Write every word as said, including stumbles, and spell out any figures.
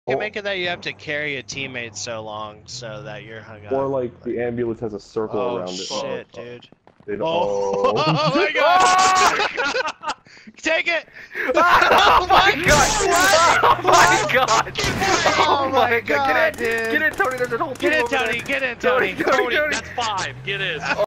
You can make it that you have to carry a teammate so long so that you're hung up. Or like the ambulance has a circle oh, around it. Shit, oh, dude. They don't, oh. oh. oh my god! Take it! Oh my god! Oh my god! Oh my god, god! Get in, dude! get in, Tony. There's a whole Get team in, over Tony! there. Get in, Tony! Tony, Tony, Tony. That's five. Get in.